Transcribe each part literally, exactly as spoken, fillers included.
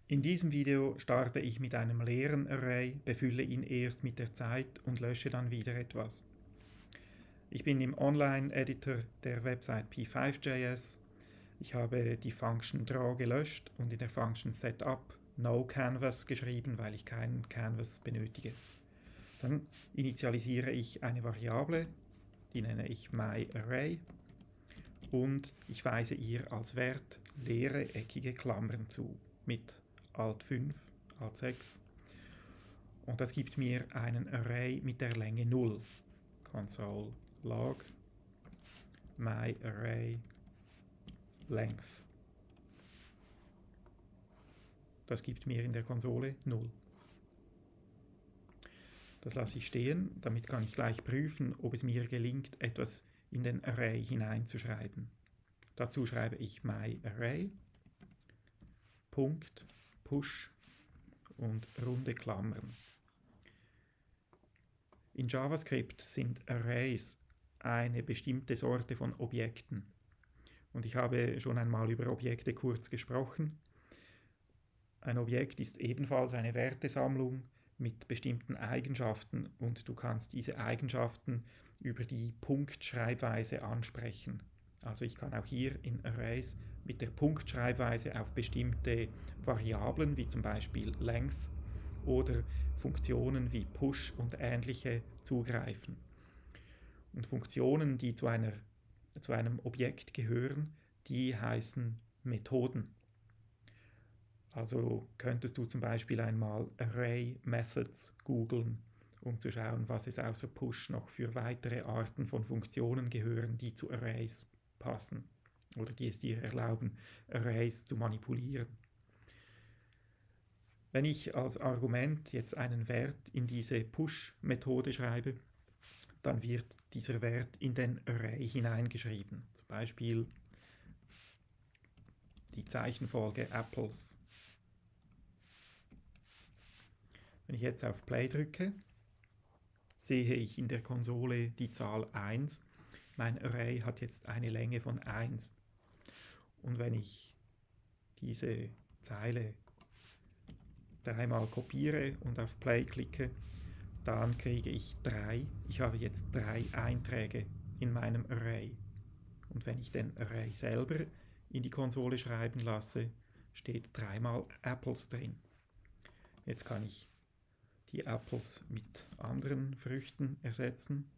In diesem Video starte ich mit einem leeren Array, befülle ihn erst mit der Zeit und lösche dann wieder etwas. Ich bin im Online-Editor der Website P fünf Punkt J S. Ich habe die Function Draw gelöscht und in der Function Setup No Canvas geschrieben, weil ich keinen Canvas benötige. Dann initialisiere ich eine Variable, die nenne ich myArray und ich weise ihr als Wert leere eckige Klammern zu mit Alt fünf, Alt sechs, und das gibt mir einen Array mit der Länge null. Console log myArray length. Das gibt mir in der Konsole null. Das lasse ich stehen, damit kann ich gleich prüfen, ob es mir gelingt, etwas in den Array hineinzuschreiben. Dazu schreibe ich myArray, Punkt, Push und runde Klammern. In JavaScript sind Arrays eine bestimmte Sorte von Objekten. Und ich habe schon einmal über Objekte kurz gesprochen. Ein Objekt ist ebenfalls eine Wertesammlung mit bestimmten Eigenschaften und du kannst diese Eigenschaften über die Punktschreibweise ansprechen. Also ich kann auch hier in Arrays mit der Punktschreibweise auf bestimmte Variablen wie zum Beispiel Length oder Funktionen wie Push und ähnliche zugreifen. Und Funktionen, die zu, einer, zu einem Objekt gehören, die heißen Methoden. Also könntest du zum Beispiel einmal Array Methods googeln, um zu schauen, was es außer Push noch für weitere Arten von Funktionen gehören, die zu Arrays passen oder die es dir erlauben, Arrays zu manipulieren. Wenn ich als Argument jetzt einen Wert in diese Push-Methode schreibe, dann wird dieser Wert in den Array hineingeschrieben. Zum Beispiel die Zeichenfolge Apples. Wenn ich jetzt auf Play drücke, sehe ich in der Konsole die Zahl eins. Mein Array hat jetzt eine Länge von eins. Und wenn ich diese Zeile dreimal kopiere und auf Play klicke, dann kriege ich drei. Ich habe jetzt drei Einträge in meinem Array. Und wenn ich den Array selber in die Konsole schreiben lasse, steht dreimal Apples drin. Jetzt kann ich die Apples mit anderen Früchten ersetzen.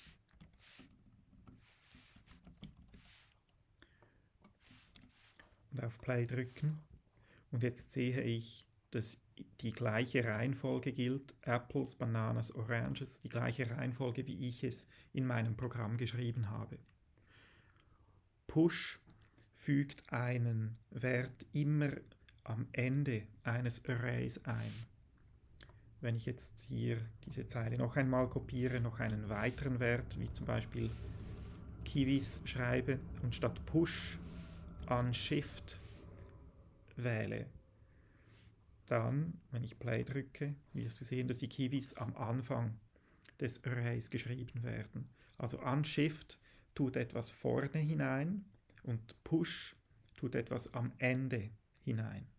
Und auf Play drücken. Und jetzt sehe ich, dass die gleiche Reihenfolge gilt, Apples, Bananas, Oranges, die gleiche Reihenfolge, wie ich es in meinem Programm geschrieben habe. Push fügt einen Wert immer am Ende eines Arrays ein. Wenn ich jetzt hier diese Zeile noch einmal kopiere, noch einen weiteren Wert, wie zum Beispiel Kiwis schreibe und statt Push an Shift wähle, dann, wenn ich Play drücke, wirst du sehen, dass die Kiwis am Anfang des Arrays geschrieben werden. Also an Shift tut etwas vorne hinein und Push tut etwas am Ende hinein.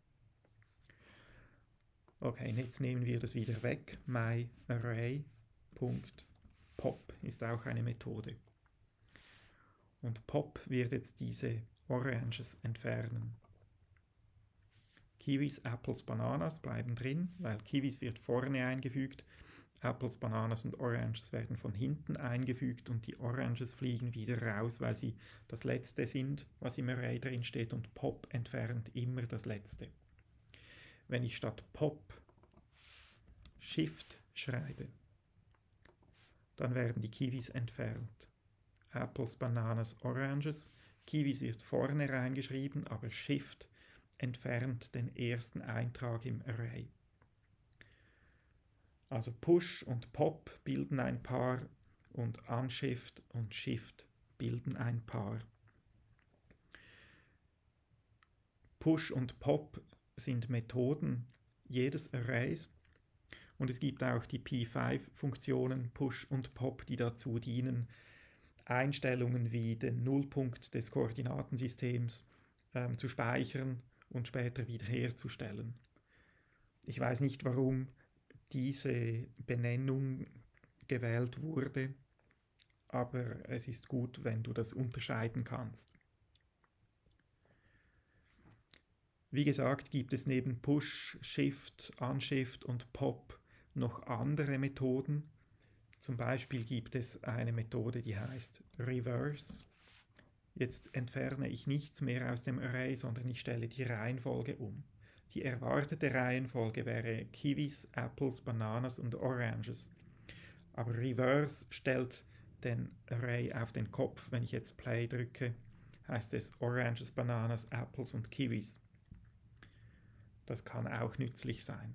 Okay, jetzt nehmen wir das wieder weg. myArray.pop ist auch eine Methode. Und Pop wird jetzt diese Oranges entfernen. Kiwis, Apples, Bananas bleiben drin, weil Kiwis wird vorne eingefügt, Apples, Bananas und Oranges werden von hinten eingefügt und die Oranges fliegen wieder raus, weil sie das letzte sind, was im Array drin steht, und Pop entfernt immer das letzte. Wenn ich statt Pop Shift schreibe, dann werden die Kiwis entfernt. Apples, Bananas, Oranges. Kiwis wird vorne reingeschrieben, aber Shift entfernt den ersten Eintrag im Array. Also Push und Pop bilden ein Paar und Unshift und Shift bilden ein Paar. Push und Pop sind Methoden jedes Arrays und es gibt auch die P fünf Funktionen Push und Pop, die dazu dienen, Einstellungen wie den Nullpunkt des Koordinatensystems ähm, zu speichern und später wiederherzustellen. Ich weiß nicht, warum diese Benennung gewählt wurde, aber es ist gut, wenn du das unterscheiden kannst. Wie gesagt, gibt es neben Push, Shift, Unshift und Pop noch andere Methoden. Zum Beispiel gibt es eine Methode, die heißt Reverse. Jetzt entferne ich nichts mehr aus dem Array, sondern ich stelle die Reihenfolge um. Die erwartete Reihenfolge wäre Kiwis, Apples, Bananas und Oranges. Aber Reverse stellt den Array auf den Kopf. Wenn ich jetzt Play drücke, heißt es Oranges, Bananas, Apples und Kiwis. Das kann auch nützlich sein.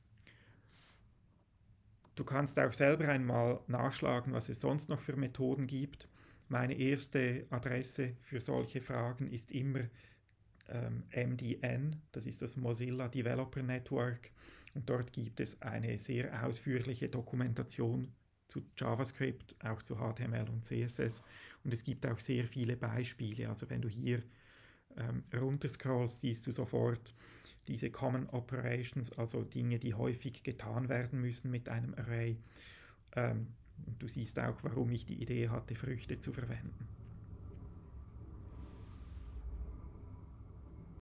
Du kannst auch selber einmal nachschlagen, was es sonst noch für Methoden gibt. Meine erste Adresse für solche Fragen ist immer ähm, M D N, das ist das Mozilla Developer Network, und dort gibt es eine sehr ausführliche Dokumentation zu JavaScript, auch zu H T M L und C S S, und es gibt auch sehr viele Beispiele. Also wenn du hier ähm, runterscrollst, siehst du sofort diese Common Operations, also Dinge, die häufig getan werden müssen mit einem Array. Ähm, du siehst auch, warum ich die Idee hatte, Früchte zu verwenden.